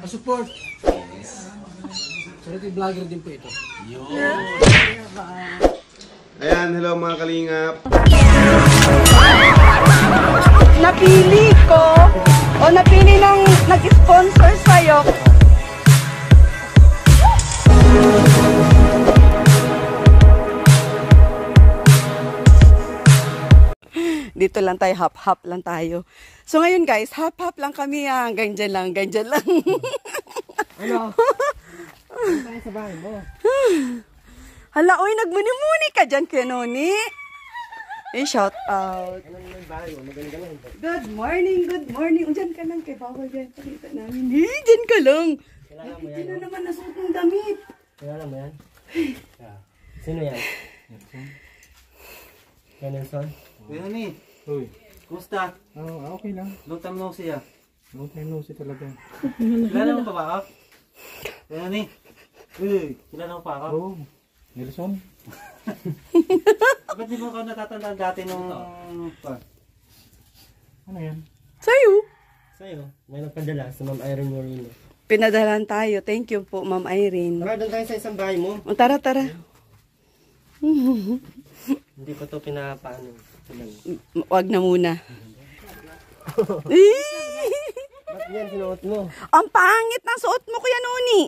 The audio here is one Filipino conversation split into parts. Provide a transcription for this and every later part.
Support. Charity vlogger din po ito. Ayan, hello mga kalingap. Napili ko o napili ng nag-sponsor sa'yo. Dito lang tayo, hap-hap lang tayo. So ngayon guys, hap-hap lang kami. Hanggang dyan lang, hanggang dyan lang. Ano? Ano tayo sa bahay mo? Hala, oy, nagmuni-muni ka dyan, Kenoni. Shout out. Good morning, good morning. Diyan ka lang, kay bawal dyan. Pakita namin. Diyan ka lang. Hindi na naman nasuot ng damit. Kilala mo yan? Sino yan? Yan, Nelson? Kuya ni, Uy. kumusta? Okay lang. Long time no see ah. Long time no see talaga. Kilala mo pa ba ako? Kuya ni, uy, kilala mo pa ako? Oh, Nelson? Ba't di mo ako natatandaan dati nung... Ano yan? Sa'yo. Sa'yo, may nagpadala sa Ma'am Irene Moreno. Pinadalan tayo. Thank you po, Ma'am Irene. Tara, doon tayo sa isang bahay mo. O, tara, tara. Hindi ko to pinapaano. Wag na muna. Ba't yan sinuot mo? Ang pangit ng suot mo, Kuya Noni.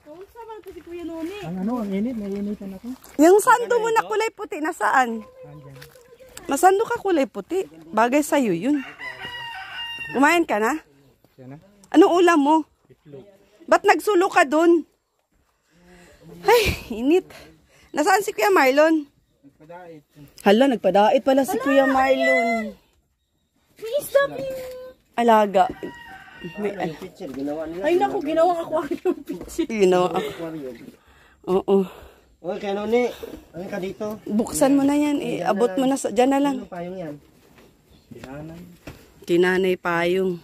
Ang init. Naiinitan ako. Yung sando mo na kulay puti, nasaan? Masando ka kulay puti. Bagay sa'yo yun. Kumain ka na? Siya na? Anong ulam mo? Ba't nagsulo ka dun? Ay, init. Nasaan si Kuya Marlon? Nagpadait. Hala, nagpadait pala si Kuya Marlon. Alaga. May, Picture, ginawa nila. ay naku, ginawa ako yung picture. Ginawa ako. Oo. Oy, kaya ni, ano ka dito? Buksan mo na yan. Abot mo na. Diyan na lang. Ano payong yan? Dihanan. Tinanay payong.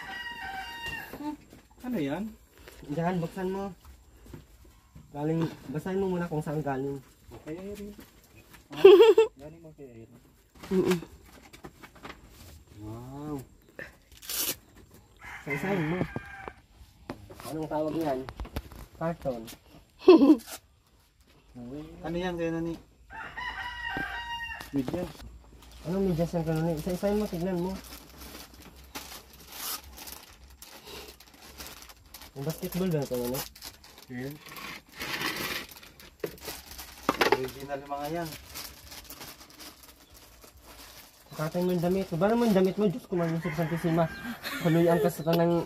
Ano yan? Diyan, buksan mo. Galing, basahin mo muna kung saan galing. Kay Irene. Galing mo kay Irene. Wow. Sasayin mo. Anong tawag yan? Carton. Ano yan kaya nani? Medyas. Anong medyas yan kanuni? Isa-isayin mo, tignan mo. Yung basketball ba ito kanuni? Yan. Original yung mga yan. Kakatay mo yung damit. Bara mo yung damit mo, Diyos ko man yung Santissima. Kaluyan ka sa tanang...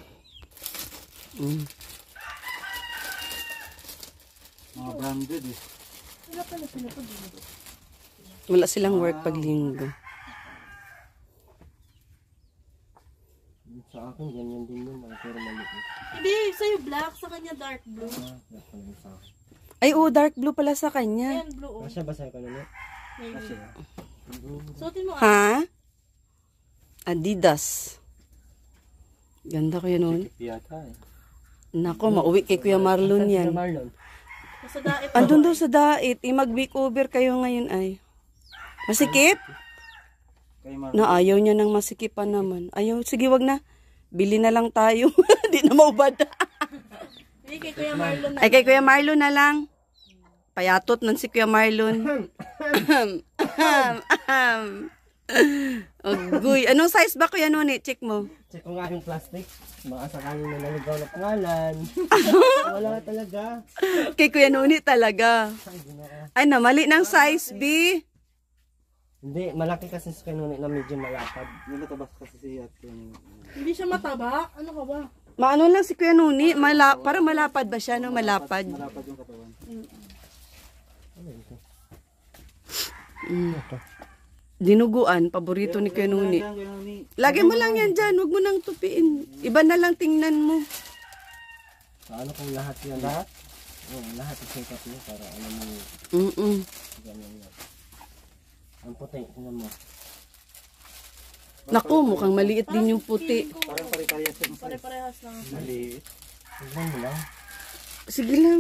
Mga branded eh. Wala silang work pag linggo. Sa akin, ganyan din yun. Pero maliit. Hindi, sa'yo black, sa kanya dark blue. Ay, dark blue pala sa kanya. Ayan, blue. Kasya ba sa'yo kanuni? Maybe. Suotin mo Ha? Adidas. Ganda ko yun nun. Yata eh. Nako, mauwi kay Kuya Marlon yan. Marlon. Sa daet. Andun daw sa dait. Mag-week over kayo ngayon ay. Masikip? Kay Mar. Na ayaw niya ng masikipan naman. Ayaw, sige wag na. Bili na lang tayo. Di na maubad. Hindi, kay Kuya Marlon na. Ay, kay Kuya Marlon na lang. Payatot nun si Kuya Marlon. Uy, anong size ba Kuya Noni? Check mo. Check ko nga yung plastic. Baka sakaling na naligaw na pangalan. Wala talaga. Kay Kuya Noni talaga. Ay, namali ng size B. Hindi, malaki kasi sa kanuni na medyo malapad. Yung natabas kasi si at yung... Hindi siya mataba. Ano ka ba? Maano lang si Kuya Noni. Para malapad ba siya? No? Malapad. Malapad yung katawan. Dinuguan. Paborito ni Kuya Noni. Lagay mo lang yan dyan. Huwag mo nang tupiin. Iba na lang tingnan mo. Paano kung lahat yan? Lahat? Oo, lahat i-check up niya para alam mo ganyan yan. Ang puti, tingnan mo. Naku, mukhang maliit din yung puti. Parang pare-parehas yung size. Pare-parehas lang. Maliit. Tignan mo lang. Sige lang.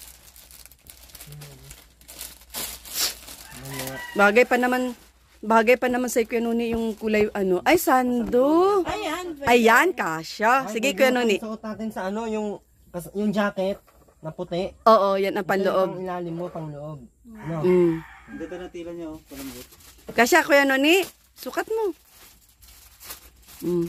Bagay pa naman sa Kuya Noni yung kulay ano. Ay, sando. Ayan. Ayan, kasha. Sige, Kuya Noni. Suot natin sa ano, yung yung jacket na puti. Oo, yan ang Ito yung panloob. pang ilalim mo, pang loob. Ano? Mm. Ang ganda ng tila niya, oh. Palambot. Kasya, Kuya Noni. Sukat mo. Mm.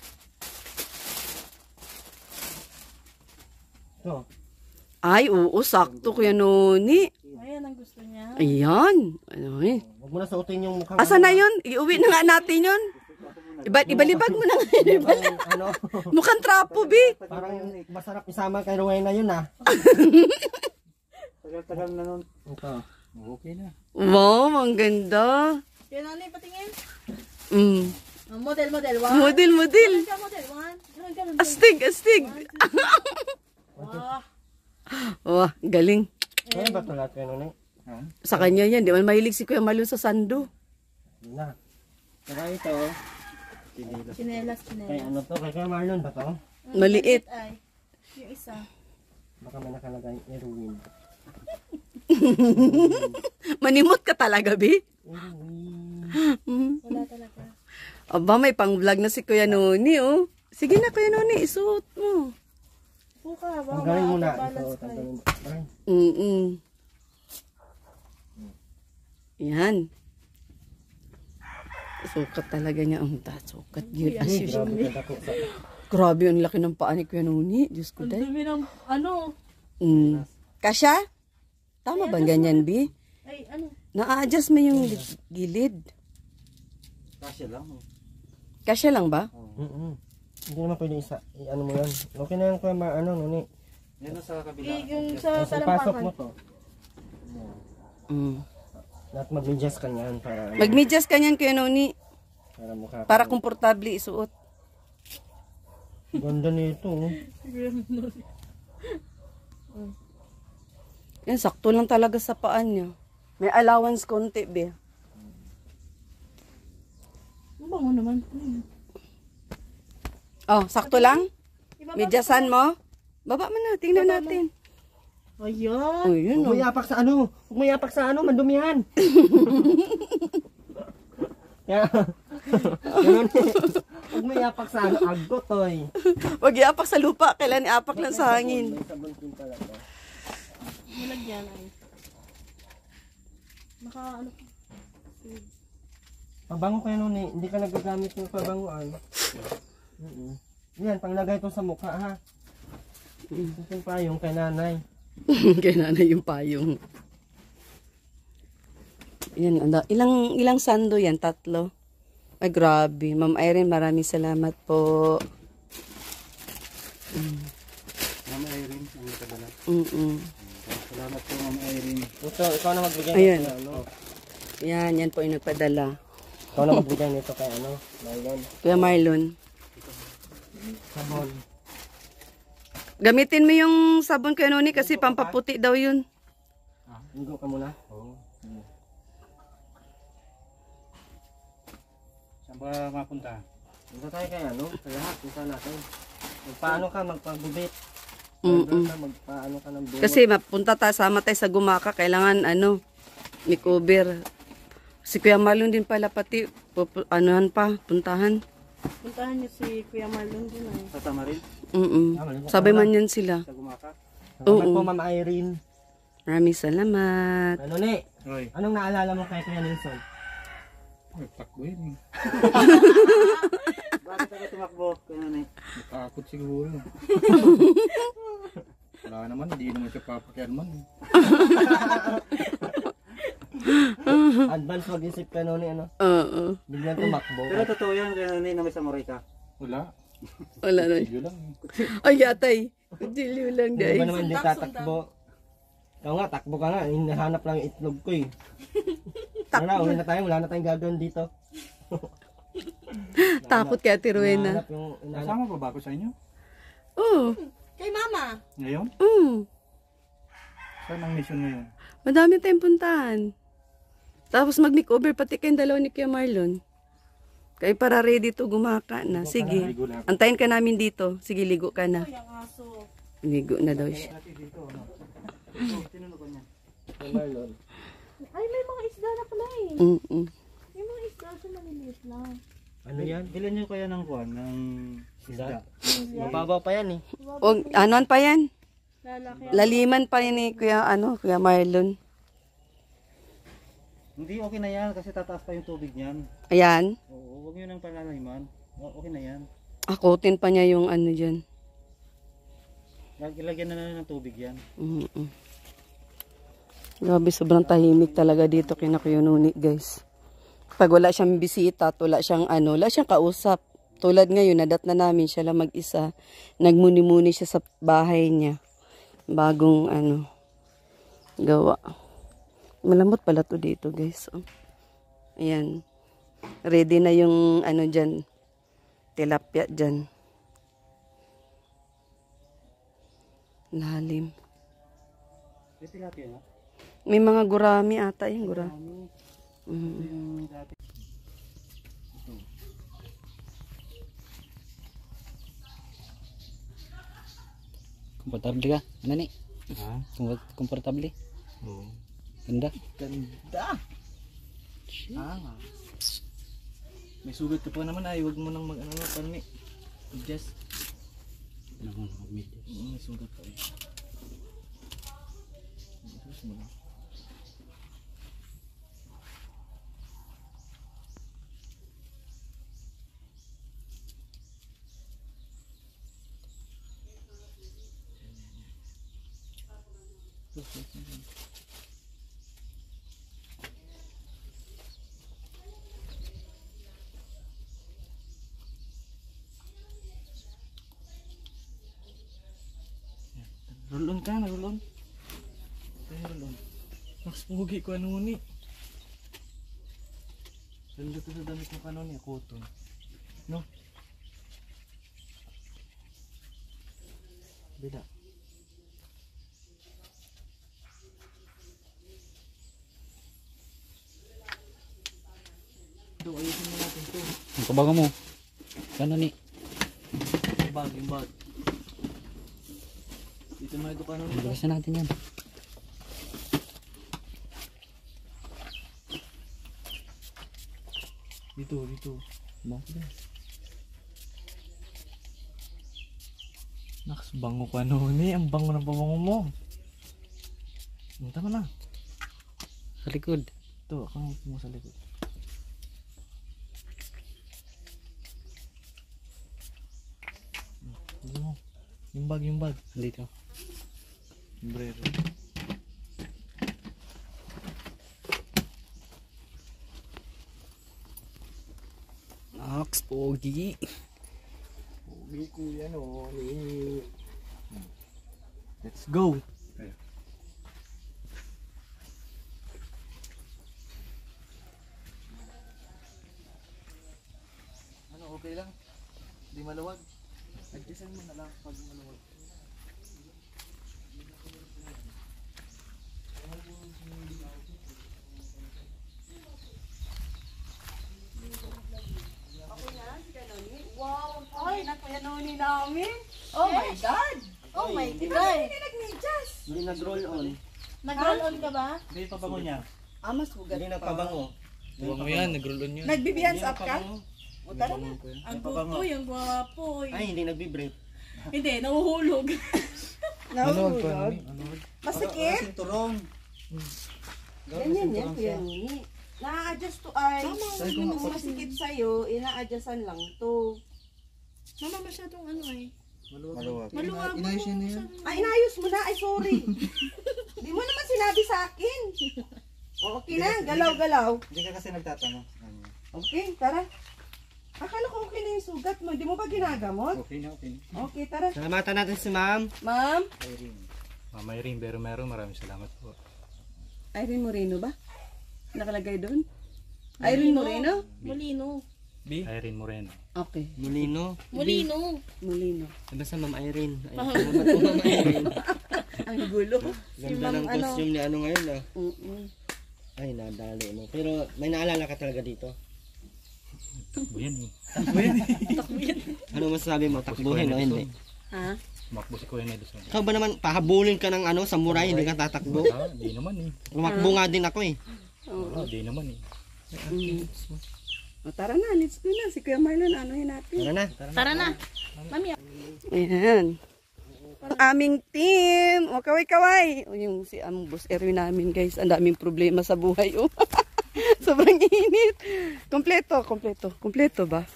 Ito. Ay, oo, sakto, Kuya Noni. Ayan ang gusto niya. Ayan. Ano eh. Huwag mo na suotin yung mukhang... Asa na yun? Iuwi na nga natin yun. Ibalibag mo na nga. Mukhang, ano, Mukhang trapo, Bi. parang masarap isama kay Rowena yun ah. Tagal-tagal na nun. Ito. Okay na. Wow, ang ganda. Kaya nanay, patingin. Mm. Model. One. Model. Ganun ka, model. One. Ganun. Astig. Wow. Oh, galing. Kaya ba ito lahat kayo nun eh? Sa kanya yan. Di man mahilig si Kuya Malun sa sando. Yun na. Saka ito, Chinelas. kay ano to? Kay Marlon ba to? Maliit. Ay, yung isa. Baka may nakalagay Erwin. Manimot ka talaga, Bi. Wala talaga. Aba, may pang-vlog na si Kuya Noni, oh. Sige na, Kuya Noni, isuot mo. Puka, baka Tanggalin mo na. Ito, balance ka. tanggalin mo. Ay, Mm-mm. Yan. Sukat talaga niya. Ang sukat yun. As ay, usual. grabe ka dako sa... Grabe, ang laki ng paa ni Kuya Noni. Diyos ko, Ang day. dumi ng, ano, Mm. Kasya? Tama ba ganyan, Bi? ay, ano, Na-adjust mo yung gilid. Kasya lang, oh. Kasya lang ba? Hindi naman pwede isa. Ano mo yan. Okay na yan kuya ano, nuni. Yan na sa kabila. yung sa Pasok mo talampakan. to. Mm. Lahat mag-adjust ka niyan para, Magmedyas ka niyan, Kuya Noni. para mukha ka. Para komportable isuot. Ganda nito. Oh. Yan, sakto lang talaga sa paan niya. May allowance konti, Be. Ang bango naman. Oh, sakto lang? Ibaba- Medyasan mo? Baba mo na, tingnan natin. Ayan. Oh, yun Huwag mo oh. yapak sa ano. Huwag mo yapak sa ano. Mandumihan. Kaya, ganun eh. Huwag mo yapak sa ano. Agot, oy. Wag iapak sa lupa, kailan iapak lang sa hangin. May sabon din pala to. Nilagyan ay. Naka, ano, Pabango kayo nun eh. Hindi ka nagagamit ng pabanguan. Yan, panglagay to sa mukha ha. Itong payong kay nanay. Kaya nanay yung payong. Yan, ilang sando yan? 3? Ay, grabe. Ma'am Irene, maraming salamat po. Mama Irene, ang nakadala. Salamat po, Mama Irene. Ito, ikaw na magbigay Ayan. nito. Ano? Yan po yung nagpadala. Ikaw na magbigay nito kay ano. Marlon. Kuya Marlon. Sabon. Gamitin mo yung sabon Kuya Noni kasi pampaputi daw yun. Ligo ka muna. Oo. Saan ba mapunta? Punta tayo kay ano. Sa lahat. Punta natin. Magpaano ka, magpagubit. Mm-mm. Magpaano ka ng buhok. Kasi mapunta tayo, sama tayo sa Gumaka, kailangan makeover. Si Kuya Marlon din pala pati, anuhan pa, puntahan. puntahan niyo si Kuya Marlon din ay. Sa Tamarin? Sabay man yan sila. Sa Gumaka? Salamat po, Ma'am Irene. Maraming salamat. Ano ni? Hoy. Anong naalala mo kay Kuya Nelson? Ay, takbo yun eh. Bakit ako tumakbo? Kaya nanay. Natakot siguro. Wala naman, hindi naman siya papakyan man. Advance mag-isip ka noon ano? Oo. Biglang tumakbo. Pero totoo yan, kaya nanay na may samurai ka. Wala. Wala na. Video lang. Ay, yatay. Kutsilyo lang, Hindi ba guys. naman din tatakbo? Ikaw nga, takbo ka nga. Hinahanap lang yung itlog ko eh. Uwi na tayo. Wala na tayong gagawin dito. Takot kay Ate Rowena. Hinahanap yung... Kasama pa ba ako sa inyo? Oo. Kay Mama. Ngayon? Saan ang mission ngayon? Madami tayong puntahan. Tapos mag-makeover pati kayong dalawa ni Kuya Marlon. Kayo para ready to Gumaka na. Sige. Antayin ka namin dito. Sige, ligo ka na. Yung aso. Ligo na daw siya. Kay Marlon. Ay, may mga isda na pala eh. Mm-mm. May mga isda siya maliliit lang. Ano yan? Bilhin nyo kaya ng kuwan, ng isda. Mababa pa yan eh. O, anuan pa yan? Lalaki. Laliman pa yan ni Kuya Marlon. Hindi, okay na yan kasi tataas pa yung tubig niyan. Ayan. Oo, huwag nyo nang palalahiman. Okay na yan. Akutin pa niya yung ano dyan. Ilagyan na lang ng tubig yan. Grabe, sobrang tahimik talaga dito kina Kuya Nuni, guys. Pag wala siyang bisita, at wala siyang kausap. Tulad ngayon, nadat na namin siya lang mag-isa. Nagmuni-muni siya sa bahay niya. Bagong gawa. Malambot pala to dito, guys. Oh. Ayan. Ready na yung dyan. Tilapia dyan. Lalim. May tilapia na? May mga gurami ata yung gurami. Yung dati. Komportable ka? Ano ni? Ha? Komportable? Oo. Ganda? Ganda! May sugat ka pa naman ay, huwag mo nang mag-ano na, parang ni. Just. May sugat pa eh. Sus mo na. Rolon ka na, rolon. Ay, rolon. Mas pugi ko ano ni. Ganda to sa damit ng ano ni, cotton. No? Bida. Ito, ayusin mo natin ito. Ang kabaga mo. Ano ni? Yung bag. Dito na ito ka ano nito. Bilisan natin yan. Dito. Bakit yan? Naks, bango ka ano ni. Ang bango ng pabango mo. Tama na. Sa likod. Ito, ako mo sa likod. Yung bag. Dito. Sombrero. Aks, pogi. Pogi Kuya Noni. Let's go. Ano, okay lang? Hindi maluwag? Adjustin mo na lang pag maluwag. Wow, ay, na Kuya Nuni namin. Oh my God! Oh my Di ba God. hindi nag-medyas? Hindi nag-roll on. Nag-roll on ka ba? Hindi pa bango niya. Mas hugat Hindi nagpabango. Huwag mo yan, nag-roll on yun. Nagbibians up ka? O tara na. Ang gupoy, ang gwapo. Ay, hindi nagbibrate. Hindi, nahuhulog. Nahulog. Masakit? Kasi turong. Ganyan yan, Kuya Nuni. Na-adjust to ay. Kung masikip sa'yo, ina-adjustan lang to. Mama, masyadong ano eh. Maluwag. Maluwag. Inayos yan yan. Ay, inayos mo na. Ay, sorry. Di mo naman sinabi sa akin. Okay na, galaw-galaw. Hindi ka kasi nagtatanong. Okay, tara. Akala ko okay na yung sugat mo. Hindi mo ba ginagamot? Okay na, okay. Okay, tara. Salamatan natin si ma'am. Ma'am, Irene. Mama Irene, pero maraming salamat po. Irene Moreno ba? Nakalagay doon? Irene Moreno? Molino. Irene Moreno. Okay. Molino. Molino. Molino. Basta ma'am Irene. Ay, salamat po ma'am Irene. Ang gulo. Ganda ng costume ni ano ngayon ah. Mm-mm. Ay, nadali no. Pero may naalala ka talaga dito. Takbo yan eh. Ano masasabi mo? Takbuhin o hindi? Ha? Makbo si Kuya Nelson. Ikaw ba naman pahabulin ka ng ano, samurai, hindi ka tatakbo? Di naman eh. Umakbo nga din ako eh. Di naman eh. O, tara na, let's go na. Si Kuya Marlon, anuhin natin. Tara na. Tara na. Mami, Ayan. Ang aming team. O, kaway-kaway. O, yung si boss Erwin namin, guys. Ang daming problema sa buhay. Oh. Sobrang init. Kompleto ba?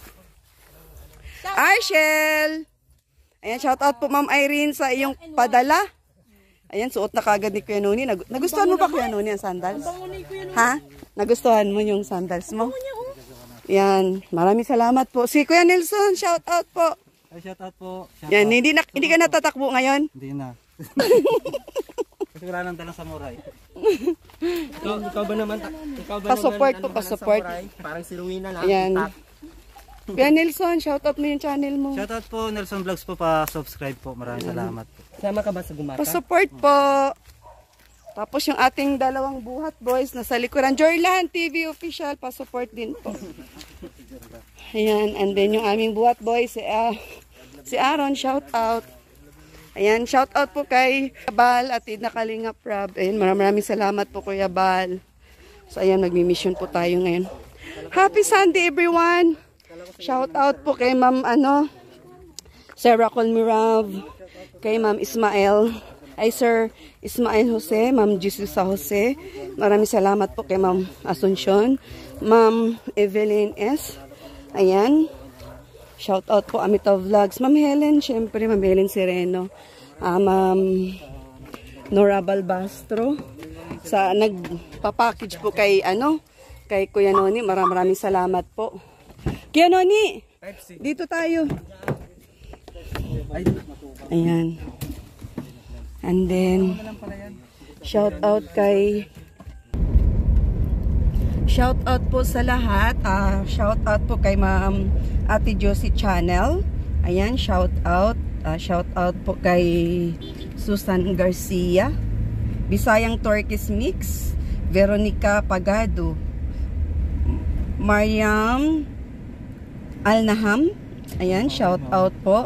Arshel! Ayan, shout out po Ma'am Irene sa iyong padala. Ayan, suot na kagad ni Kuya Noni. Nagustuhan mo ba Kuya Noni ang sandals? Ha? Nagustuhan mo yung sandals mo? Yan, maraming salamat po. Si Kuya Nelson, shout out po. Ay, shout out po. Yan, hindi ka natatakbo ngayon? Hindi na. Kasi wala nang dalang samurai. Ikaw ba naman? Pa-support po, pa-support. Parang si Rowena lang. Ayan. Kuya Nelson, shout out mo yung channel mo. Shout out po, Nelson Vlogs po, pa-subscribe po. Maraming salamat po. Sama ka ba sa Gumaka? Pa-support po. Tapos yung ating dalawang buhat boys na sa likuran. Jorlan TV official, pa-support din po. Ayan, and then yung aming buhat boys, si Aaron, shout out. Ayan, shout out po kay Bal at na Kalingap Rob. Ayan, maraming salamat po Kuya Bal. So ayan, magmi-mission po tayo ngayon. Happy Sunday everyone! Shout out po kay Ma'am Sarah Colmirav, kay Ma'am Ismael, Sir Ismael Jose, Ma'am Jesus Jose. Maraming salamat po kay Ma'am Asuncion, Ma'am Evelyn S. Ayan. Shout out po Amito Vlogs, Ma'am Helen, syempre Ma'am Helen Sereno, Ma'am Nora Balbastro. Sa nagpa-package po kay kay Kuya Noni, maraming salamat po. Kuya Noni, dito tayo. Ayan. And then, shout out po sa lahat. Shout out po kay Ma'am Ate Josie Channel. Ayan, shout out. Shout out po kay Susan Garcia, Bisayang Turkish Mix, Veronica Pagado, Mariam Alnaham. Ayan, shout out po.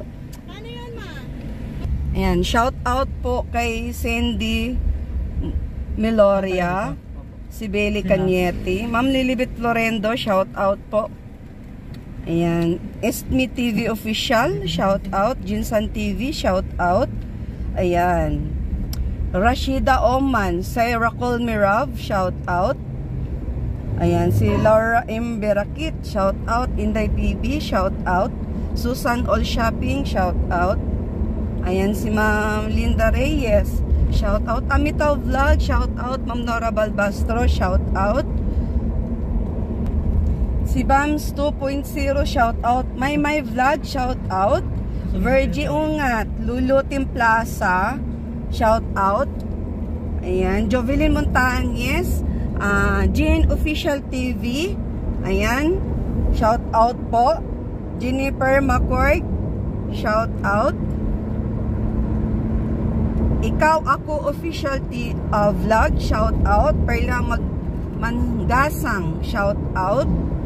Ayan, shout out po kay Cindy Meloria, si Beli Cañete, Ma'am Lilibet Florendo, shout out po. Ayan, Estmi TV Official, shout out. Jinsan TV, shout out. Ayan, Rashida Oman, Sarah Colmirav, shout out. Ayan, si Laura M. Berakit, shout out. Inday PB, shout out. Susan All Shopping, shout out. Ayan, si Ma'am Linda Reyes, shout out. Amitaw Vlog, shout out. Ma'am Nora Balbastro, shout out. Si Bams 2.0, shout out. My Vlog, shout out. Virgie Ungat, Lulutim Plaza, shout out. Ayan, Jovelyn Montañez, Jane Official TV, ayan, shout out po. Jennifer McCord, shout out. Ikaw Ako Official Vlog, shout out. Perla Manggasang, shout out.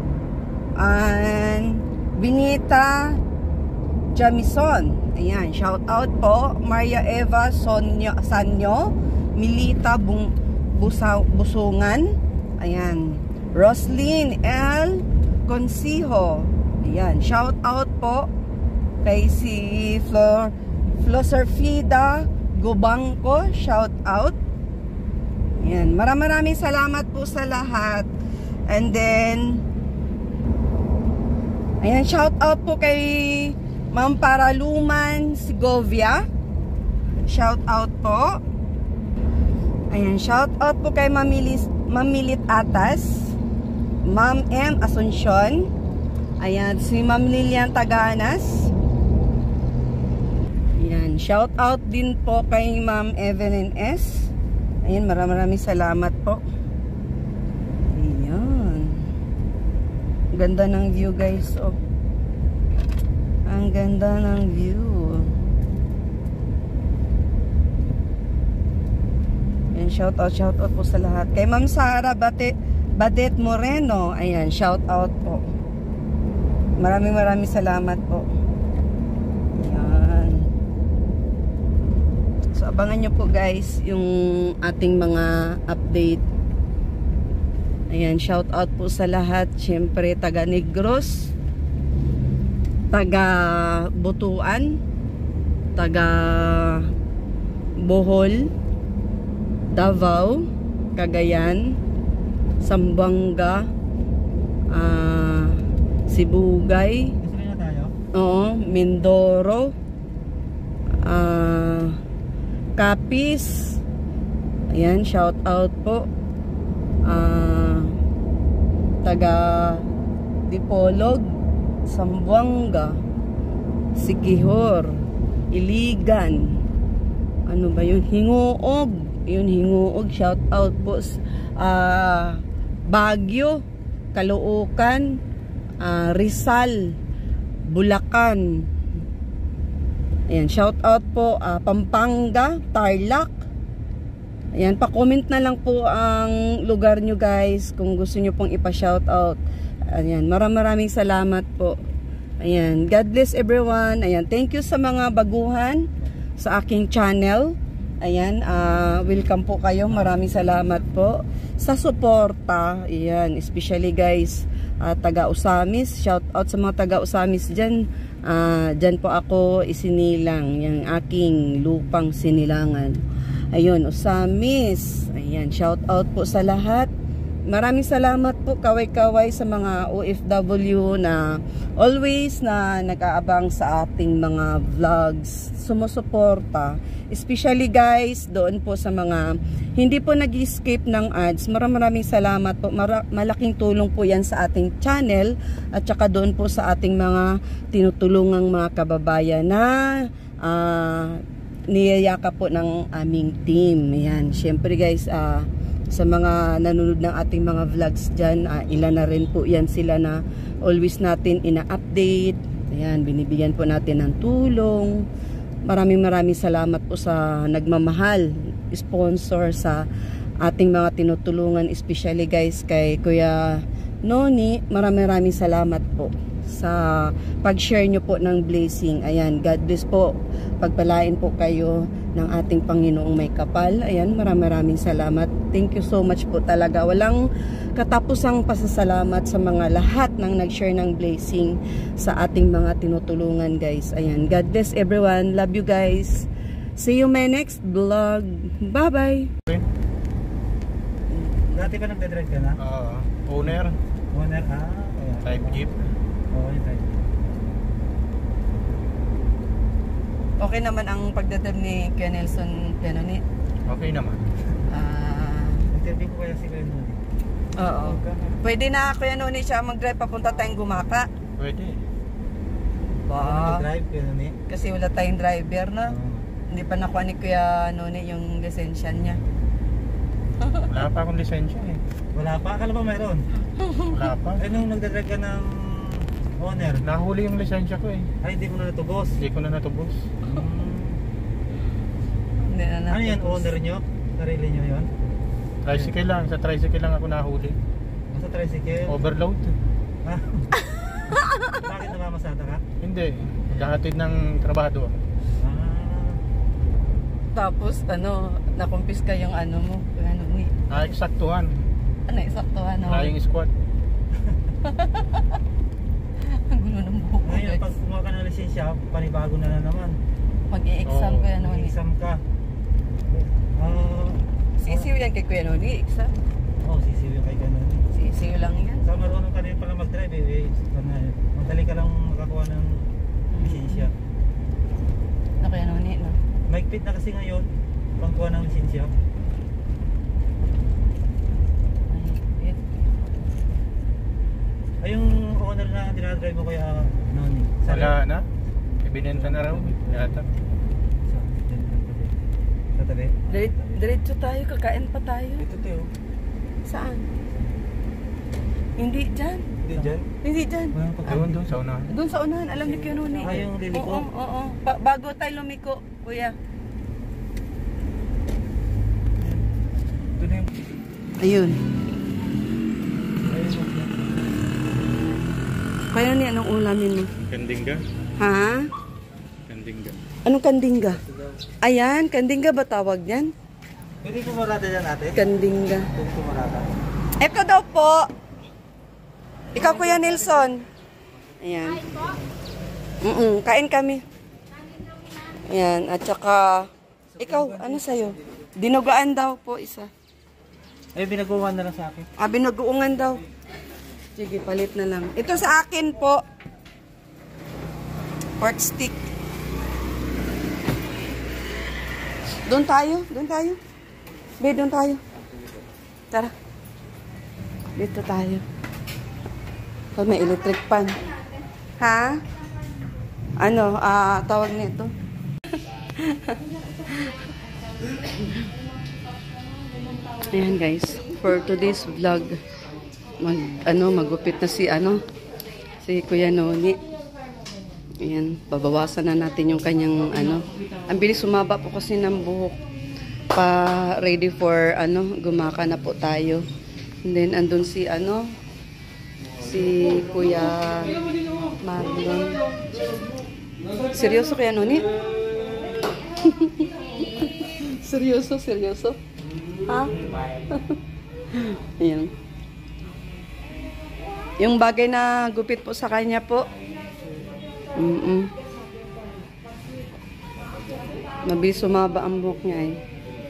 And Binita Jamison, ayan, shout out po. Maria Eva Sanyo, Milita Busungan, ayan. Roslyn L. Consiho, ayan, shout out po kay si Floserfida Gubangko, shout out. Ayan, maraming salamat po sa lahat. And then ayan, shout out po kay Ma'am Paraluman Segovia, shout out po. Ayan, shout out po kay Mamilit Atas, Ma'am M. Asuncion. Ayan, si Ma'am Lilian Taganas. Ayan, shout out din po kay Ma'am Evelyn S. Ayan, maraming salamat po. Ayan, ganda ng view guys. Oh, ang ganda ng view. Ayan, shout out po sa lahat. Kay Ma'am Sara Badet Moreno, ayan, shout out po. Maraming salamat po. Ayan. So abangan nyo po guys yung ating mga update. Ayan, shout out po sa lahat. Siyempre, taga Negros, taga Butuan, taga Bohol, Davao, Cagayan, Zamboanga, Sibugay, Gusto na tayo? oo, Mindoro, Capiz. Ayan, shout out po. Taga Dipolog, Zamboanga, Siquijor, Iligan, ano ba yun? Hingoog. Yun, Hingoog. Shout out po. Baguio, Caloocan, Rizal, Bulacan. Ayan, shout out po. Pampanga, Tarlac. Ayan, pa-comment na lang po ang lugar nyo guys kung gusto nyo pong ipa-shout out. Ayan, maraming salamat po. Ayan, God bless everyone. Ayan, thank you sa mga baguhan sa aking channel. Ayan, welcome po kayo. Maraming salamat po sa suporta. Ayan, especially guys, taga Usamis. Shout out sa mga taga Usamis dyan. Dyan po ako isinilang yung aking lupang sinilangan. Ayun, Usamis. Ayan, shout out po sa lahat. Maraming salamat po kaway-kaway sa mga OFW na always na nag-aabang sa ating mga vlogs, sumusuporta. Especially guys, doon po sa mga hindi po nag-escape ng ads. Maraming salamat po. Malaking tulong po yan sa ating channel at saka doon po sa ating mga tinutulungang mga kababayan na niyayaka po ng aming team. Ayan, syempre guys, sa mga nanonood ng ating mga vlogs dyan, ilan na rin po yan sila na always natin ina-update. Ayan, binibigyan po natin ng tulong. Maraming salamat po sa nagmamahal, sponsor sa ating mga tinutulungan, especially guys kay Kuya Noni. Maraming salamat po sa pag-share nyo po ng blessing. Ayan, God bless po. Pagpalain po kayo ng ating Panginoong may kapal. Ayan, maraming salamat. Thank you so much po talaga. Walang katapusang pasasalamat sa mga lahat ng nag-share ng blessing sa ating mga tinutulungan guys. Ayan, God bless everyone. Love you guys. See you my next vlog. Bye-bye. Dati pa nagdadrive ka na? Owner, Owner? type jeep. Oo, yung type. Okay naman ang pagdadrive ni Kuya Nelson Pianoni. Okay naman. Interview ko kaya si Kuya Noni. Oo. Pwede na Kuya Noni siya mag-drive papunta tayong Gumaka. Pwede. Ba? Drive Kuya Noni. Kasi wala tayong driver na. Oo. Hindi pa nakuha ni Kuya Noni yung lisensya niya. Wala pa akong lisensya eh. Wala pa? Akala ba mayroon? Wala pa. Ay, nung nagdadrive ka ng owner, Nahuli yung lisensya ko eh. ay hindi mo na natubos. Hindi ko na natubos. Hindi na Ano yan, owner nyo? Sarili nyo yun? Tricycle lang. Sa tricycle lang ako nahuli. Basta tricycle? Overload. Ah. Bakit namamasada ka? Hindi. Kahatid ng trabado. Ah. Tapos nakumpis ka yung ano mo, Kuya Noni. Eksaktuhan. Ano, eksaktuhan na. Flying squad. Ang gulo ng buhok ko, Ngayon, guys. pag kumuha ka ng lisensya, panibago na naman. Mag-i-exam Oo. Kuya Noni. Exam ka. Sisiw yan kay Kuya Noni, exam. Sisiw yung kay ganun. Sisiw lang yan. Sa marunong ka rin pala mag-drive madali ka lang makakuha ng lisensya. Na Kuya Noni, no? Mahigpit na kasi ngayon, pangkuha ng lisensya. Mahigpit. Ay, yung owner na dinadrive mo kaya Noni. Wala na. Ibinenta na raw. Yata. Sa tabi. Diretso tayo, kakain pa tayo. Ito Teo. Saan? Hindi dyan. Hindi dyan. Hindi dyan. Walang pagkain. Doon sa unahan. Doon sa unahan, alam ni Kuya Noni. Yung liliko? Oo. Bago tayo lumiko, Kuya. Doon na yung... Ayun. Kaya ni anong ulamin mo? Kandingga. Ha? Kandingga. Anong kandingga? Ayan, kandingga ba tawag niyan? Pwede pumarada dyan ate? Kandingga. Pwede pumarada. Ito daw po. Ikaw, Kuya Nelson. Ayan. Kain kami. Ayan. At saka, ikaw, ano sa'yo? Dinugaan daw po isa. Eh, binaguhan na lang sa akin. Binaguungan daw. Sige, palit na lang. Ito sa akin po. Pork stick. Doon tayo. Be, doon tayo. Tara. Dito tayo. Oh, may electric pan. Ha? Ano, tawag nito? Ayan guys, for today's vlog, magupit na si Kuya Noni. Ayan, babawasan na natin yung kanyang ang bilis sumaba po kasi ng buhok. Ready for gumaka na po tayo. And then andun si Kuya Marlon. Seryoso Kuya Noni? Seryoso? Ha? Ayan. Yung bagay na gupit po sa kanya po. Mabilis sumaba ang buhok niya eh.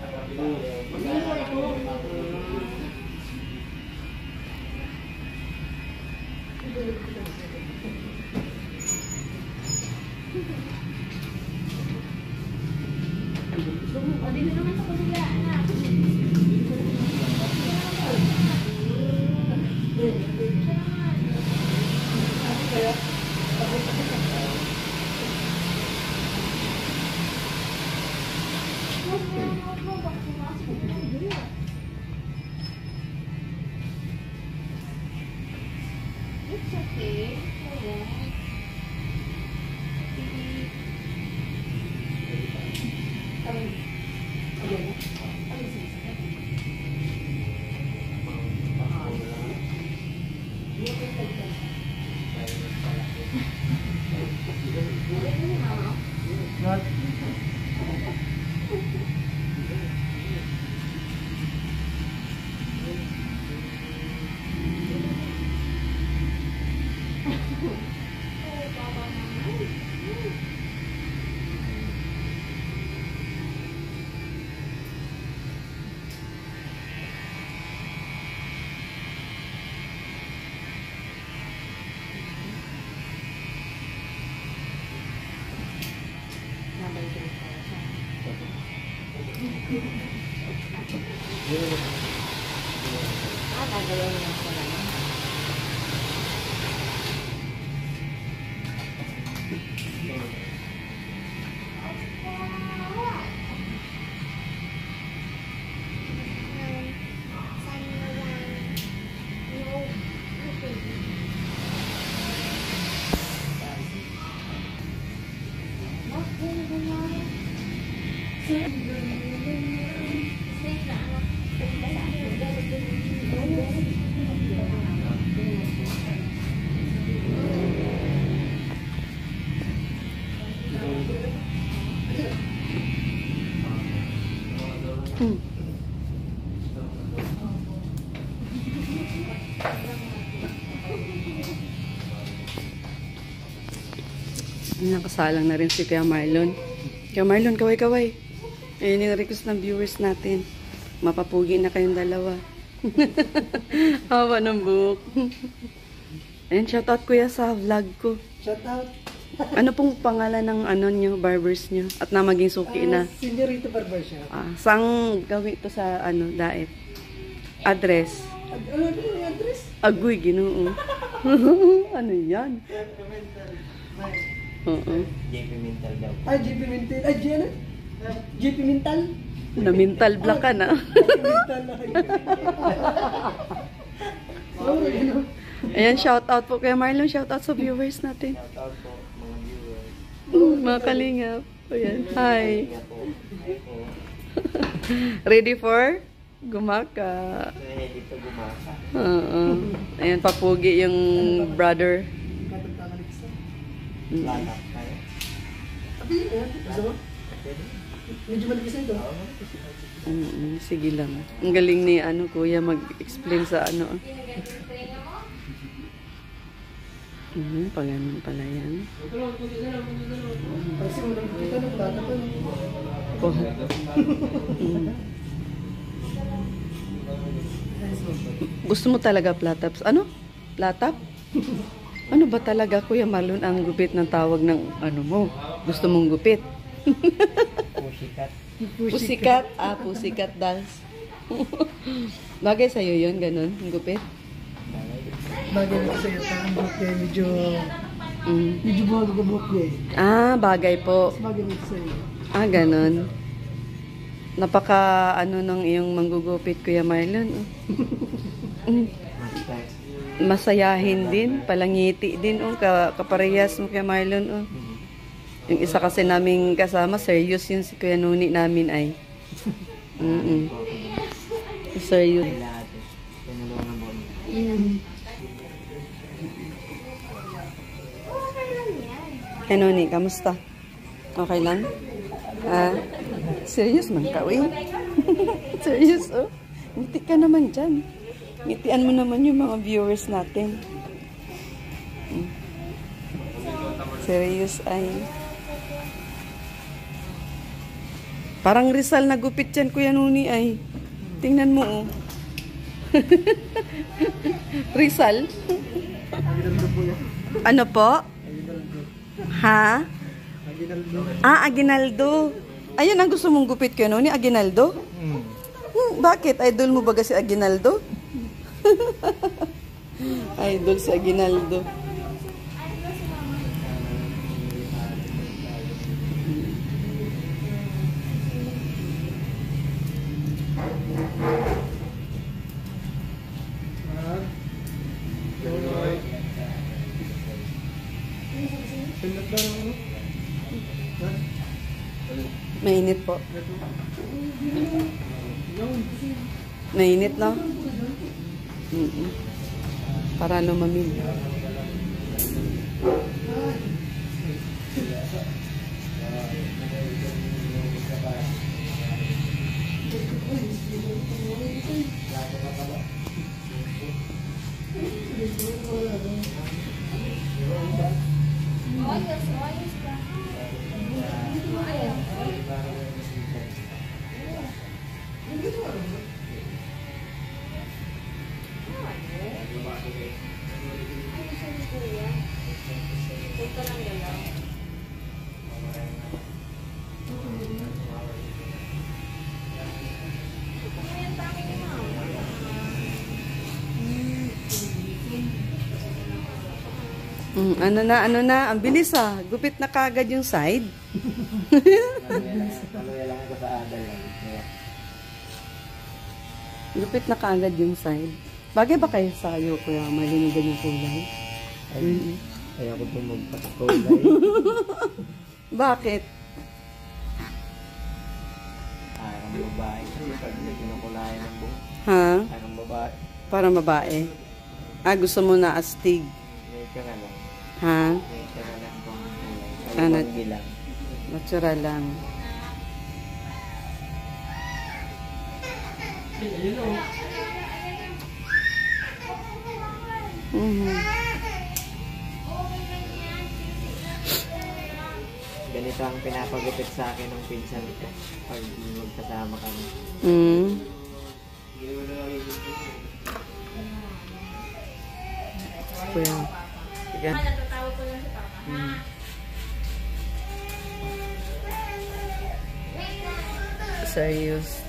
Nakasalang na rin si Kuya Marlon. Kuya Marlon, kaway-kaway. Ayun yung request ng viewers natin. Mapapugi na kayong dalawa. Hawa ng buhok. Ayun, shoutout Kuya sa vlog ko. Shoutout. Ano pong pangalan ng nyo, barbers nyo? At na maging suki na. Señorita Barbershop. Saan gawin ito sa Daet? Address. Ano yung address? Agoy, Ginoo. Ano yan? Oo. JP Mental daw. JP Mental. JP Mental? Na-mental block ka na. Mental na kayo. Ayan, shoutout po kay Marlon. Shoutout sa viewers natin. Shoutout po mga viewers. Mga kalingap. Ayan. Hi. Ready for gumaka. Ready to gumaka. Oo. Ayan, papugi yung brother. Lanak tayo. Sige lang. Ang galing ni kuya mag-explain sa pa ganun pala yan. Oh. Gusto mo talaga platap? Ano? Platap? Ano ba talaga, Kuya Marlon, ang gupit ng tawag ng mo? Gusto mong gupit? Pusikat. Pusikat? Pusikat dance. Bagay sa'yo yun, ganun, ang gupit? Bagay na sa'yo, parang buhok niya medyo buhok ko buhok niya. Bagay po. Bagay na sa'yo. Ganun. Napaka ng iyong manggugupit, Kuya Marlon. Masayahin din, palangiti din, kaparehas mo, Kuya Marlon. Yung isa kasi naming kasama, serious yun si Kuya Nuni namin ay. Serious. Kuya Nuni, kamusta? Okay lang? Serious man ka, uy. Serious, oh. Ngiti ka naman dyan. Ngitian mo naman yung mga viewers natin. Serious ay. Parang Rizal na gupit yan, Kuya Nuni ay. Tingnan mo, oh. Rizal? Ano po? Ha? Aguinaldo. Ayun ang gusto mong gupit, Kuya Nuni, Aguinaldo? Bakit? Idol mo ba si Aguinaldo? Idol si Aguinaldo. Mainit po. Mainit, no? Para lumamig. Ano na, ang bilis gupit na kagad yung side. Kaluya lang ako sa adal lang. Gupit na kagad yung side. Bagay ba kayo sa'yo, Kuya malinigan yung kulay? Kaya ako itong magpatakulay. Bakit? Parang babae. Kasi pag kinukulayan ng buhok. Ha? Parang babae. Parang babae. Gusto mo na astig. Medyo ka lang. Ha? Medyo ka lang kung kulay. Ay, lang. Natural lang. Ganito ang pinapagupit sa akin ng pinsan ko pag magkasama kami. Kuya. Sige. Serious.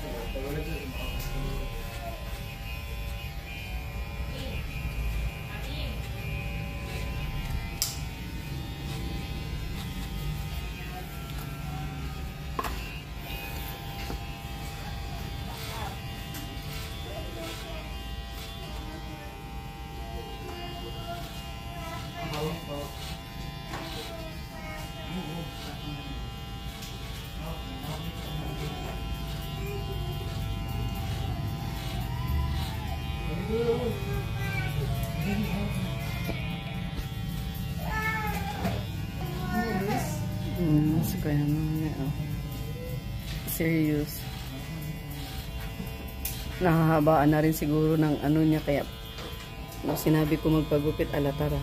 serious. Nahahabaan na rin siguro ng ano niya, kaya no, sinabi ko magpagupit, alatara.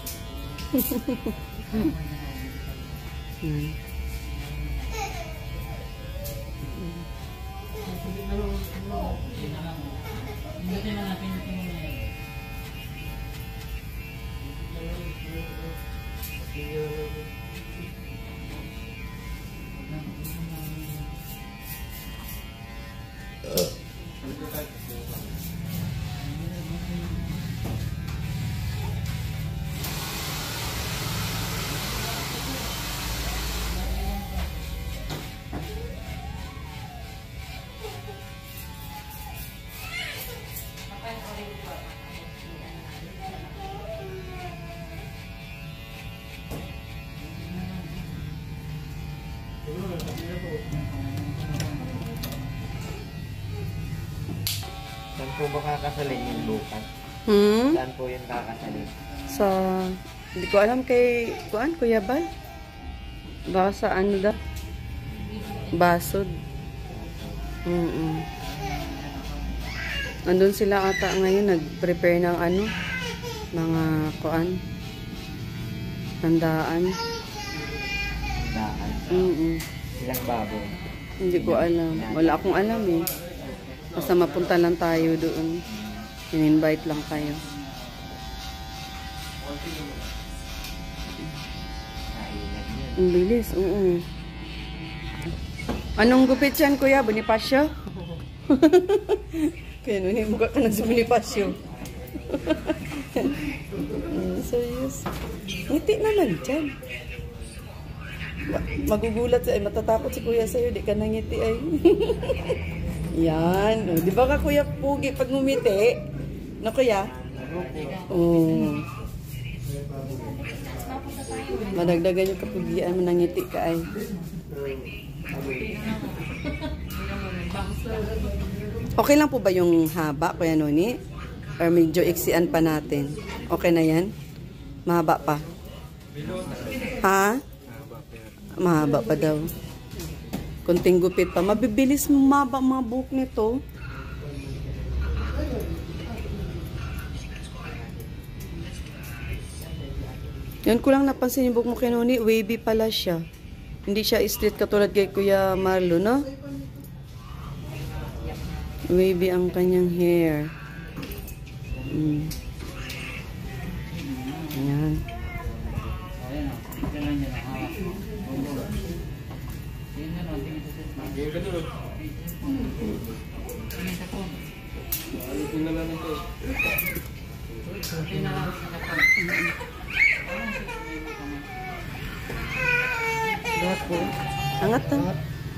Saan po ba kakasalin yung bukas? Saan po yung kakasalin? Sa, hindi ko alam kay, Kuya Bal? Baka sa ano da? Basod. Andun sila ata ngayon, nag-prepare ng ano, mga handaan. Ilang baboy? Hindi ko alam. Wala akong alam eh. Basta mapunta lang tayo doon. In-invite lang kayo. Ang bilis, oo. Anong gupit yan, Kuya? Bonifacio? Kaya nun, mukha ka na sa Bonifacio. Serious. Ngiti naman dyan. Magugulat siya. Matatakot si Kuya sa'yo. Di ka nangiti ay. Yan. O, di ba ka, Kuya, pugi pag ngumiti? No, Kuya? Oo. Madagdagan yung kapugian mo, nangiti ka ay. Okay lang po ba yung haba, Kuya Noni? Or medyo iksian pa natin? Okay na yan? Mahaba pa? Ha? Mahaba pa daw. Kunting gupit pa. Mabibilis maba mga buhok nito. Yan ko lang napansin yung buhok mo kay Noni. Wavy pala siya. Hindi siya straight katulad kay Kuya Marlo, no? Wavy ang kanyang hair. Ayan. Angat na.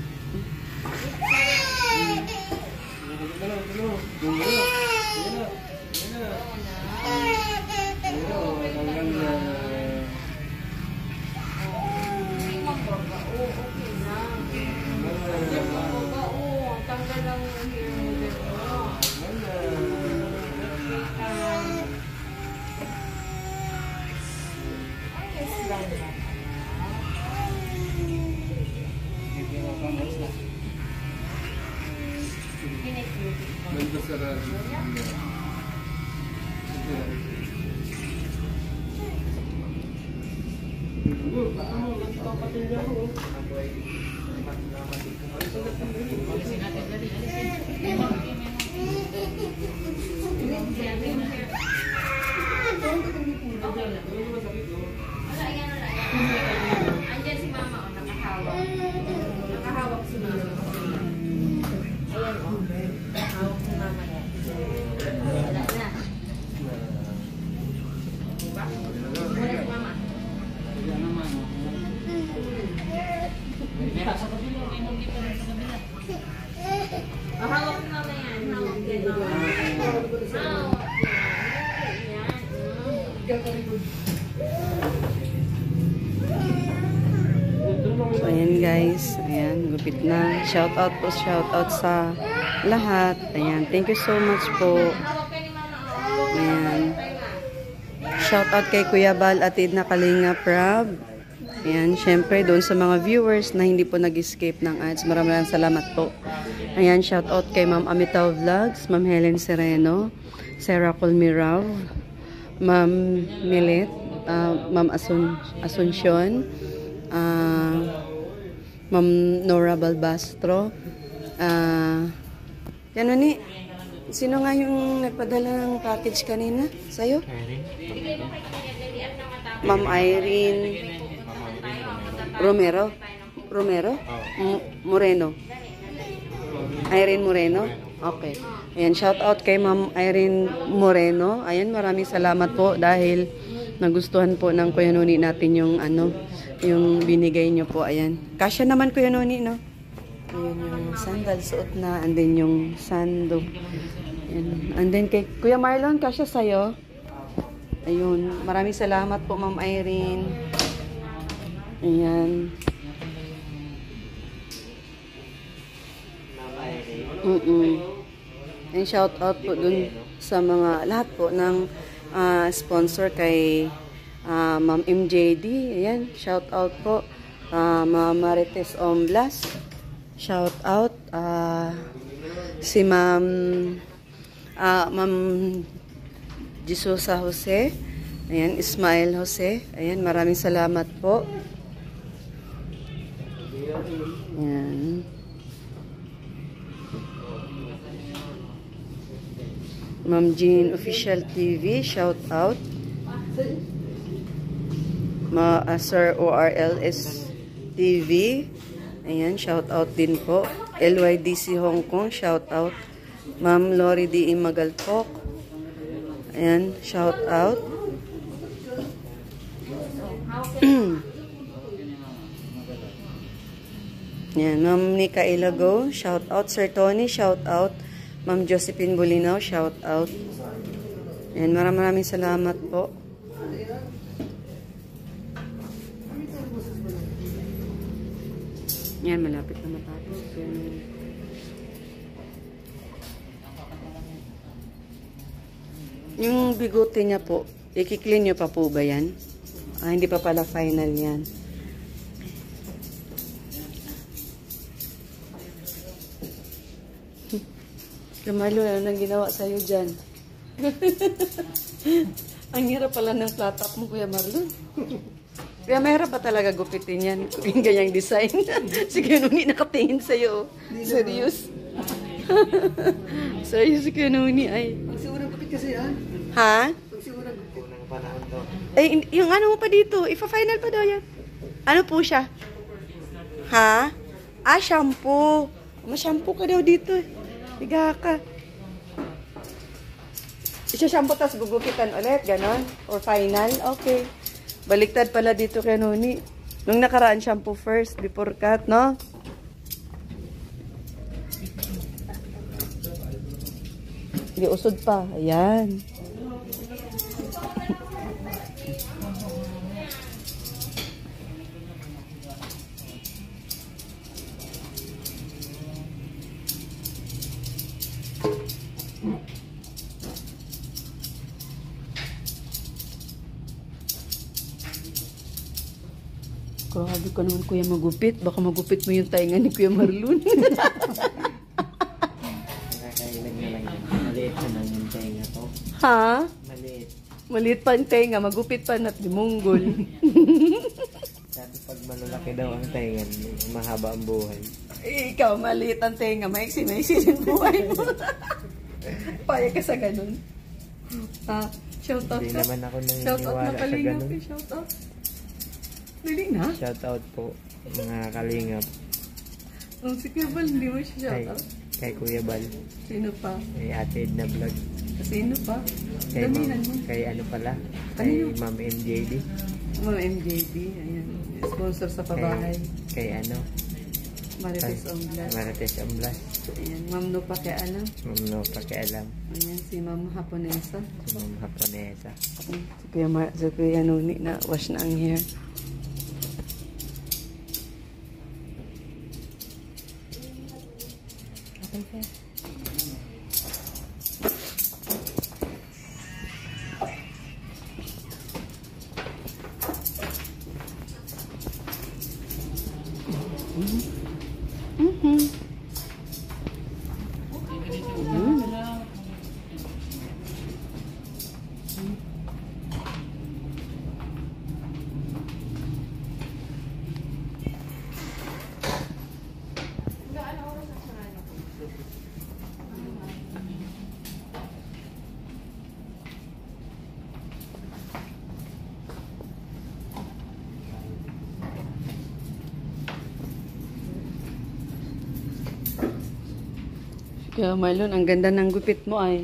Andiyan si Mama, oh, nakahawak. Nakahawak si Mama. Ayan, oh. Hawak si Mama yan. Wala na. Diba? Wala si Mama. Wala naman. Sa kabila, may hindi pa rin sa kabila. Oh, hawak si Mama yan. Hawak yan, Mama. Hawak yan. So, ayan guys. Ayan, gupit na. Shout out po, shout out sa lahat. Ayan, thank you so much po. Ayan. Shout out kay Kuya Bal, Atid na Kalinga Prab. Ayan, syempre doon sa mga viewers na hindi po nag-escape ng ads, maraming salamat po. Ayan, shout out kay Ma'am Amitaw Vlogs, Ma'am Helen Sereno, Sarah Colmiraw, Ma'am Milet, Ma'am Asuncion, Ma'am Nora Balbastro. Yan ni, sino nga yung nagpadala ng package kanina sa'yo? Ma'am Irene Romero? Moreno? Irene Moreno? Okay. Ayan, shout out kay Ma'am Irene Moreno. Ayan, maraming salamat po dahil nagustuhan po ng Kuya Noni natin yung yung binigay nyo po. Ayan. Kasya naman Kuya Noni, no? Ayan yung sandal suot na, and then yung sando. Ayan. And then kay Kuya Marlon, kasya sa'yo. Ayun, maraming salamat po Ma'am Irene. Ayan. And shout out po dun sa mga lahat po ng sponsor kay Ma'am MJD. Ayan, shout out po Ma'am Marites Omblas. Shout out si Ma'am Jesusa Jose. Ayan, Ismael Jose. Ayan, maraming salamat po. Ayan. Ma'am Jean Official TV, shout out. Sir ORLS TV. Ayan, shout out din po. LYDC Hong Kong, shout out. Ma'am Lori D. Magalpok. Ayan, shout out. Ayan, Ma'am Nika Ilago, shout out. Sir Tony, shout out. Ma'am Josephine Bulinaw, shout out. Ayan, maraming salamat po. Ayan, malapit na matapos. Yung bigote niya po, i-clean niyo pa po ba yan? Hindi pa pala final yan. Kamalo, ano nang ginawa sa'yo dyan? Ang hirap pala ng flat top mo, Kuya Marlon. Kaya mahirap pa talaga gupitin yan. Yung ganyang design. Sige, Nuni, nakatingin sa'yo. Serious. Serious si Kuya Nuni, ay. Pagsigurang gupit kasi yan. Ha? Pagsigurang gupit. Eh, yung ano mo pa dito, ipa-final pa daw yan. Ano po siya? Ha? Shampoo. Ma-shampoo ka daw dito. Higa ka. Isa-shampoo tas gugupitan ulit, ganon? Or final? Okay. Baliktad pala dito kay Noni. Nung nakaraan shampoo first, before cut, no? Hindi, usod pa. Ayan. Grabe ka naman, Kuya, magupit. Baka magupit mo yung tainga ni Kuya Marlon. Nakakailag na lang yun. Maliit na lang yung tenga ko. Ha? Maliit. Maliit pa yung tainga, magupit pa na't limunggol. Dati pag malalaki daw ang tenga, mahaba ang buhay. Ikaw, maliit ang tainga, maiksi din buhay mo. Paya ka sa ganun. Shoutout Hindi ka. naman ako Shoutout naniniwala na sa kalingap. ganun. Shoutout. Dali na. Shout out po mga kalingap. Si Kuya Bal, hindi mo siya Kay, shoutout. kay Kuya Bal. Sino pa? Kay Ate Edna Vlog. Sino pa? Kay, Damihan mo. kay ano pala? Ano Kay yun? Ma'am MJD. Mga MJD. Ayan. Sponsor sa pabahay. Kay ano? Marites Omblas. Marites Omblas. Ayan. Ma'am no pakialam. Ma'am no pakialam. Ayan. Si Ma'am Haponesa. Si Ma'am Haponesa. Si Kuya Nuni na wash na ang hair. Kaya Marlon, ang ganda ng gupit mo ay.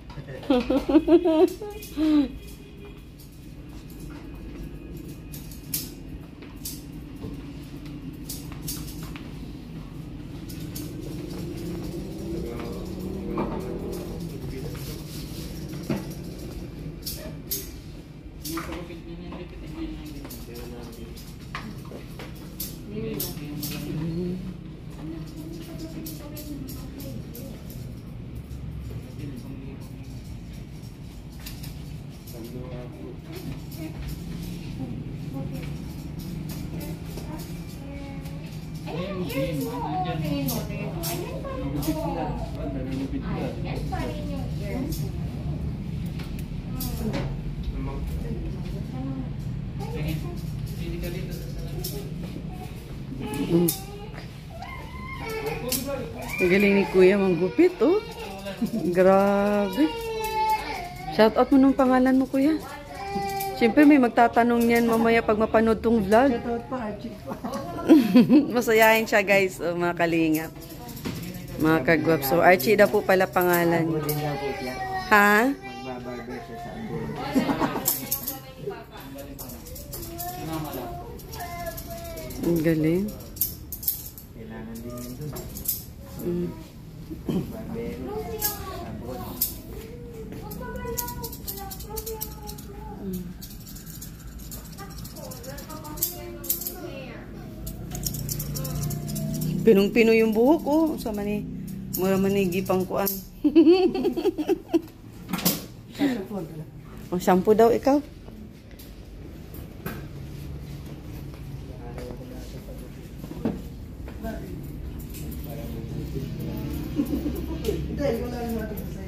Galing ni Kuya manggupit, oh. Grabe. Shout out mo nung pangalan mo, Kuya. Siyempre may magtatanong niyan mamaya pag mapanood tong vlog. Shout out pa, Archie. Masayahin siya, guys, oh, mga kalingap. Mga kagwap. So, Archie daw po pala pangalan. Din lang po siya. Ha? Magbabarber siya sa ambulance. Ang galing. Kailangan din yun doon. Mm. Barbero. Sabon. Pinong-pino yung buhok, oh. Sa mani, mura manigi pang kuan. Ang shampoo daw ikaw. Hindi, wala na natin sa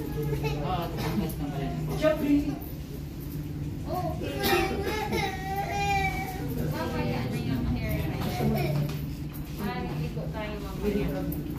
Mamaya na yung hair na yun. Ligo tayo mamaya.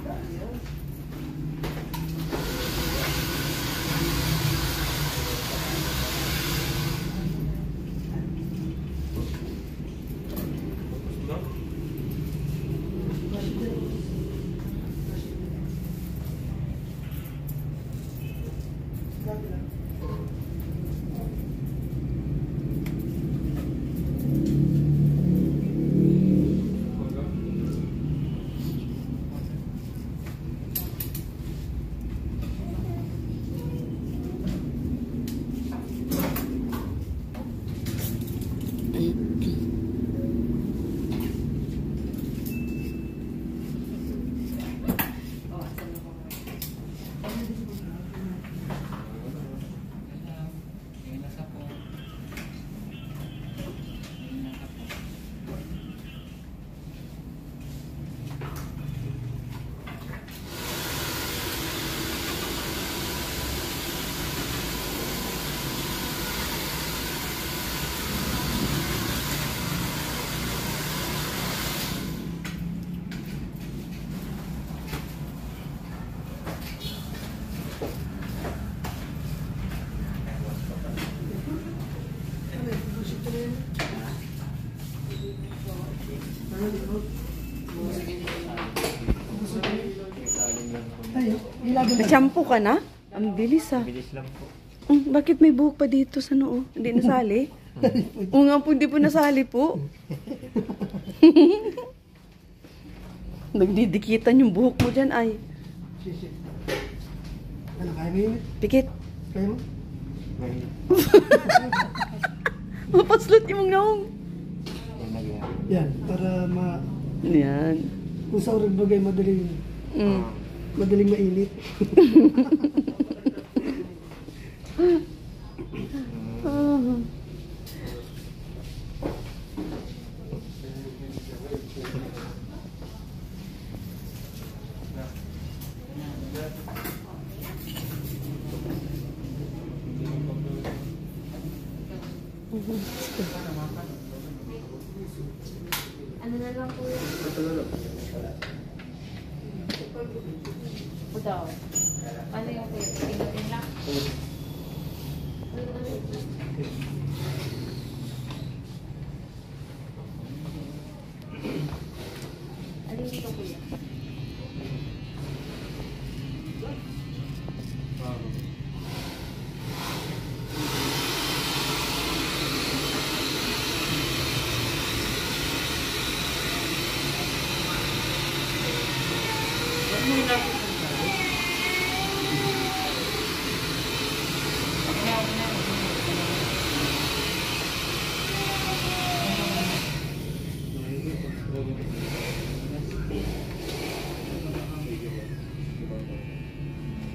Na-shampoo ka na? Ang bilis, ah. Bilis lang po. Bakit may buhok pa dito sa noo? Hindi nasali? Oo nga po, hindi po nasali po. Nagdidikitan yung buhok mo dyan, ay. Sisi. Ano, kaya mo yun? Pikit. Kaya mo? Mapaslot yung naong. Yan, para Yan. kung sa oras bagay madaling mainit. Ano na lang po yun? O daw. Ano yung kuya? Tingin lang? Ano yung dito kuya?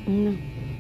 Ano?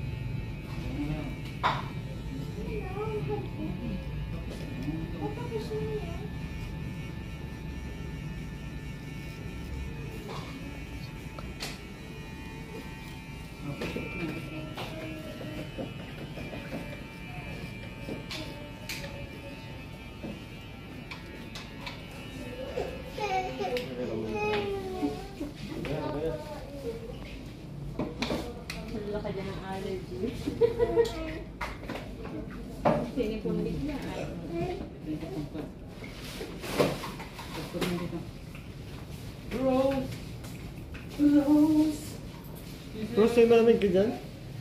Wala ka dyan ng allergy. Sinipundik na. Rose, may malamig ka dyan?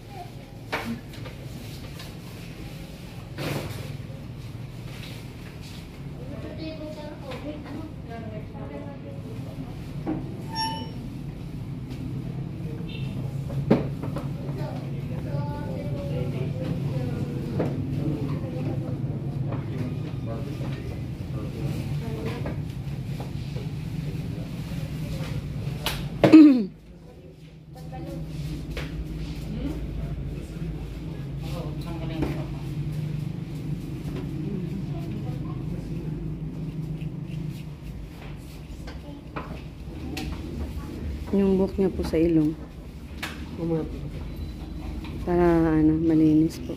Yung buhok niya po sa ilong. Mamaya. Para ano, malinis po.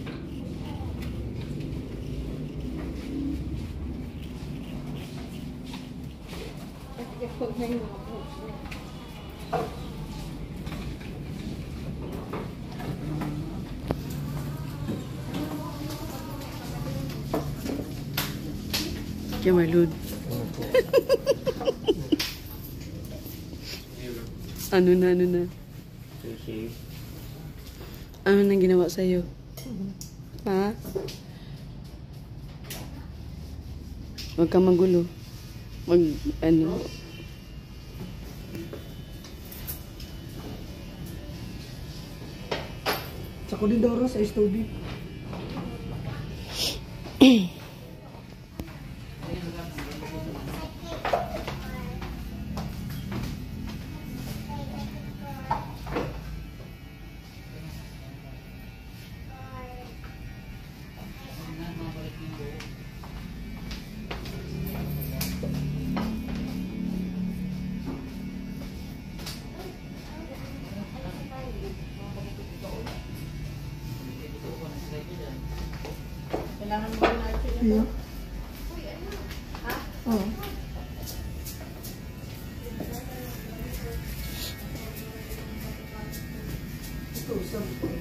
Kaya malud. Ano na? Okay. Ano nang ginawa sa'yo? Ha? Huwag kang magulo. Ano? Sa Kodindoro, sa study. Kailangan mo na ito. Iya. Oo. Ito, sabi ko.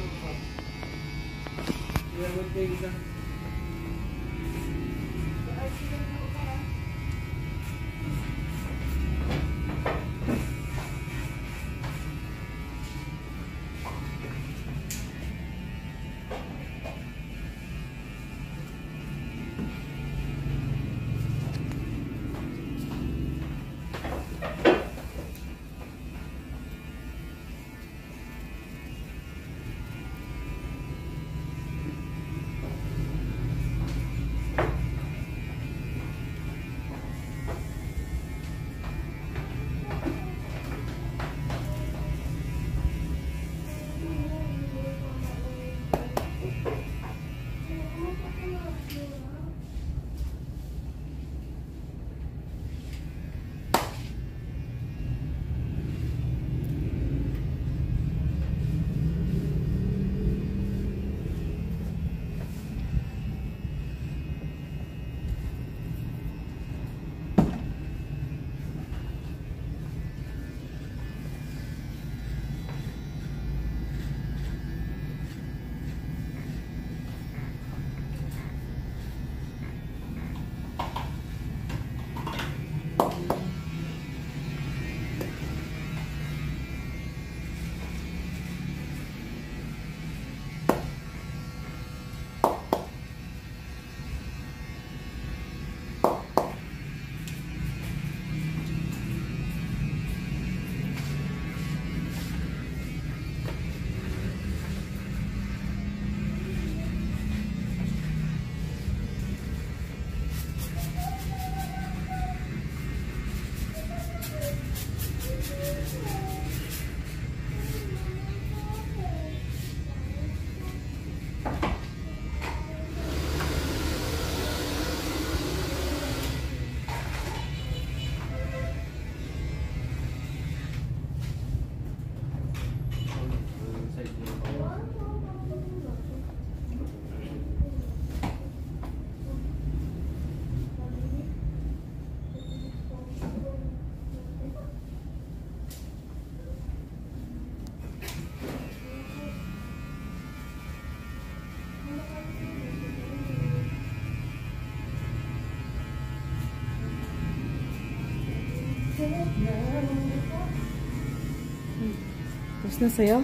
Tapos na sa'yo?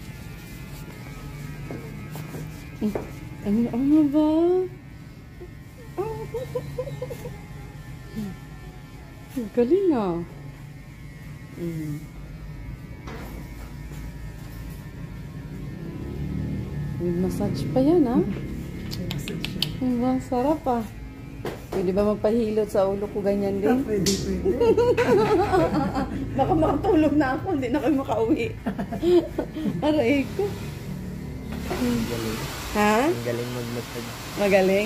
Ano ba? Galing ah. May massage pa yan ah. Masarap ah. Pwede ba magpahilot sa ulo ko ganyan din? Pwede. Baka makatulog na ako, hindi na kayo makauwi. Aray ko. Ha? Ang galing mag-massage. Magaling?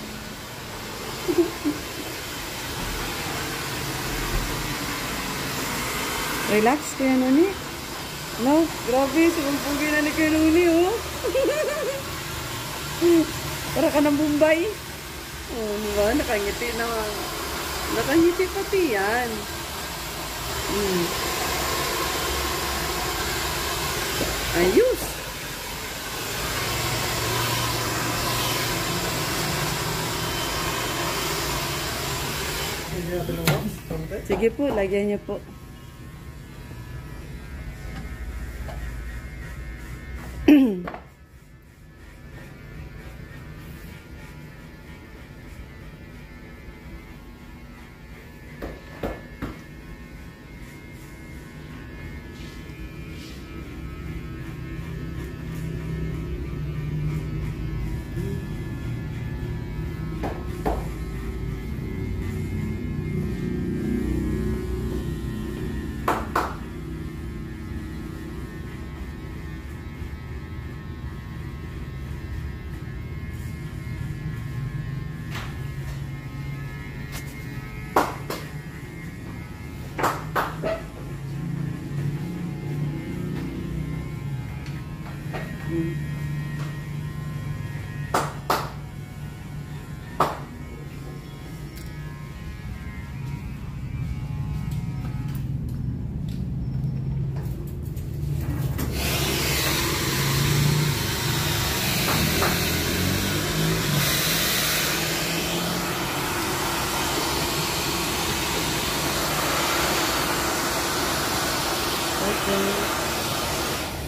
Relax, Kuya Nuni. No, grabe, sumumpugi na ni Kuya Nuni, oh. Para ka ng Bombay. Oh, diba? Nakangiti na. Nakangiti pati yan. Ayos. Sige po, lagyan niyo po.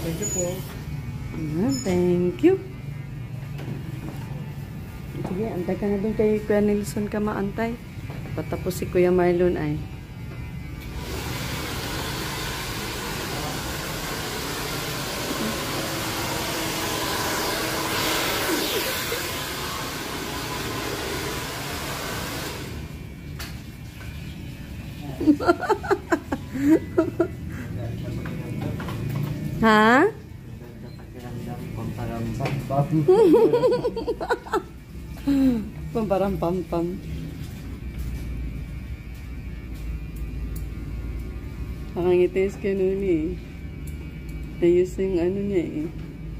Thank you po. Ayan, thank you. Sige, antay ka na doon kay Kuya Nelson ka maantay. Patapos si Kuya Marlon ay. Ha? Pamparampam-pam. Pakangitis ka nun eh. Ayos yung ano niya eh.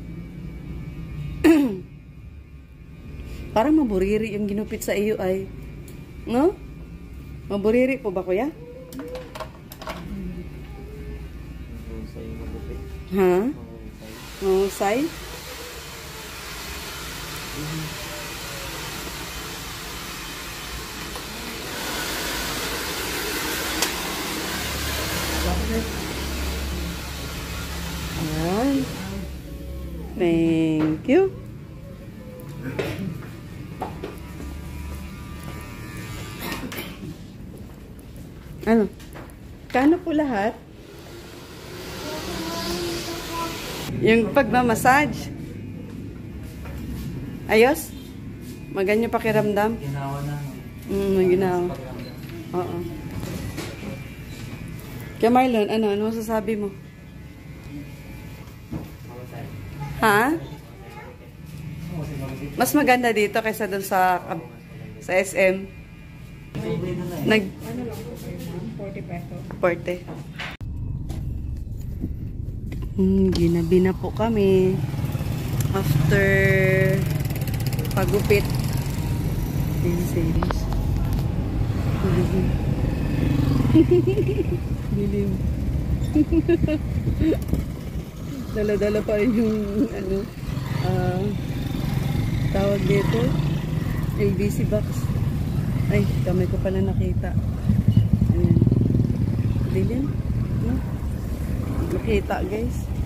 Parang maburiri yung ginupit sa iyo ay. No? Maburiri po ba kuya? Ha? Mahusay? Ayan. Thank you. Ano? Kano po lahat? Yung pagmamassage. Ayos? Maganyo pakiramdam? Ginawa na. Ginawa. Oo. Kaya Marlon, ano masasabi mo? Ha? Mas maganda dito kaysa dun sa SM. Nag 40 pesos. 40. Ginabi na po kami after pagupit. Series. Dilim. Dala-dala pa rin yung ano tawag dito LBC box. Ay, kamay ko pala nakita. Ayan. Dilim. No? Nakita guys.